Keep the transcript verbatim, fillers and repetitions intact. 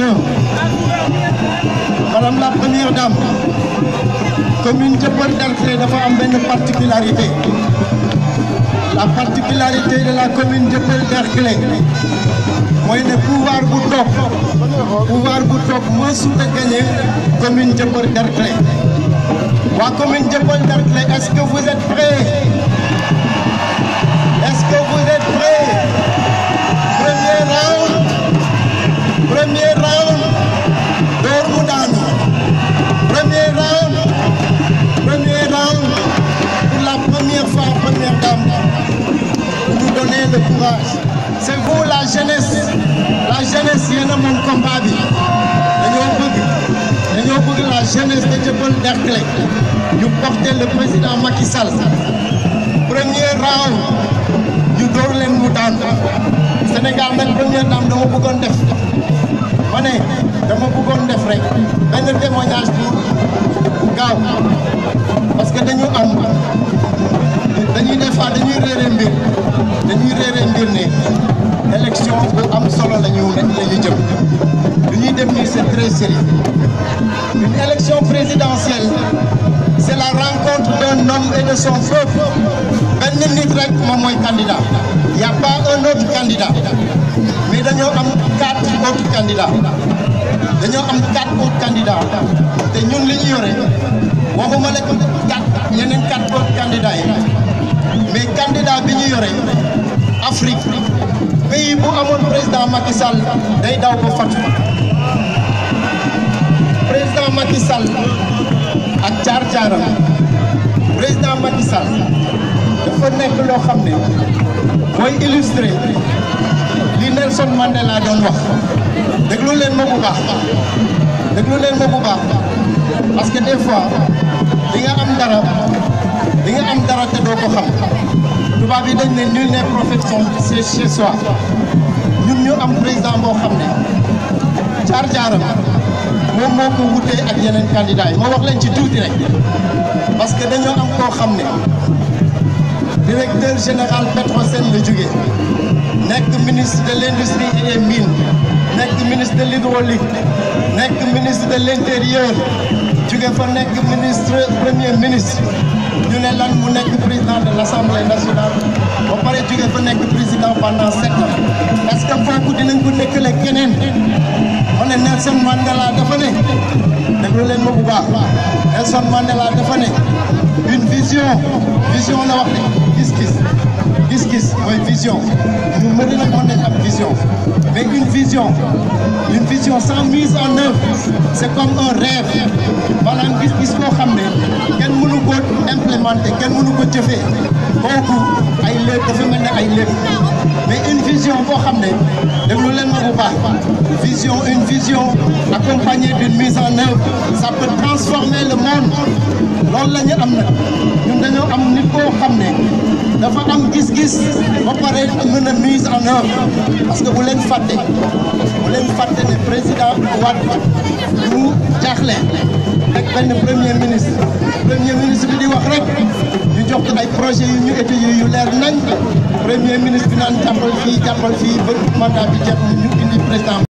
un. Madame la première dame, commune Dieuppeul-Derklé dafa am benn particularité. La particularité de la commune Dieuppeul-Derklé mooy ne pouvoir bu toog pouvoir bu toog mësut a gagné commune Dieuppeul-Derklé. Waa commune Dieuppeul-Derklé, est-ce que vous êtes prêts? Est-ce que vous êtes prêts? Premier round, premier round, door mu daanu. Premier round, premier round, pour la première fois, première dame, vous nous donnez le courage. C'est vous la jeunesse, la jeunesse yéen a moom combat bi. Dañoo bëgg, dañoo bëgg la jeunesse de Dieuppeul-Derklé ñu porter le président Macky Sall. Premier round, ñu door leen mu daan. Sénégal nag première dame dama bëggoon def. Ma ne dama bëggoon def rek benn témoignage bu gaaw parce que dañu am dañuy des fois dañuy réere mbir dañuy réere mbir ne élection bu am solo la ñu la ñu jëm lu ñuy def nii c'est très sérieux. Une élection présidentielle c'est la rencontre d'un homme et de son peuple. benn nit rek moom mooy candidat, il y a pas un autre candidat, mais dañoo am quatre autres candidats dañoo am quatre autres candidats te ñun li ñu yore waxuma la quatre yeneen quatre autres candidats yi mais candidat bi ñu yore Afrique pays bu amoon président Macky Sall day daw ba fatu. Président Macky Sall ak jaar-jaaram président Macky Sall dafa nekk loo xam ne mooy illustré li Nelson Mandela doon wax. déglu leen ma bu baax déglu leen ma bu baax parce que des fois di nga am dara di nga am dara te doo ko xam. tubaab yi dañ ne nul n'est prophète chez soi. ñun ñu am président boo xam ne jaar-jaaram moom moo ko wutee ak yeneen candidats yi. moo wax leen ci tuuti rek parce que dañoo am koo xam ne directeur général Petrosen la jógee nekk ministre de l'industrie et des mines nekk ministre de l'hydraulique nekk ministre de l'intérieur jóge fa nekk ministre premier ministre ñu ne lan mu nekk président de l'Assemblée nationale ba pare jóge fa nekk président pendant sept ans. est-ce que kooku dinañ ko nekkale keneen? ma ne Nelson Mandela dafa ne déglu leen ma bu baax Nelson Mandela dafa ne une vision vision la wax ne gis-gis gis-gis mooy vision ñu mëri nag mën nañ am vision mais une vision une vision sans mise en œuvre c'est comme un rêve. maanaam gis-gis boo xam ne kenn mënu ko implémenter kenn mënu ko jëfee kooku ay léeb dafa mel ne ay léeb mais une vision boo xam ne déglu leen ma bu baax vision une vision accompagnée d'une mise en œuvre ça peut transformer le monde. loolu la ñu am nag ñun dañoo am nit koo xam ne dafa am gis-gis ba pare mën a mise en œuvre parce que bu leen fàtte bu leen fàtte ne président Wade bu jaaxle rek benn premier ministre premier ministre bi di wax rek ñu jox ko ay projets yu ñu étudier yu leer nañ premier ministre bi naan jàppal fii jàppal fii ba mandat bi jeex ñu indi président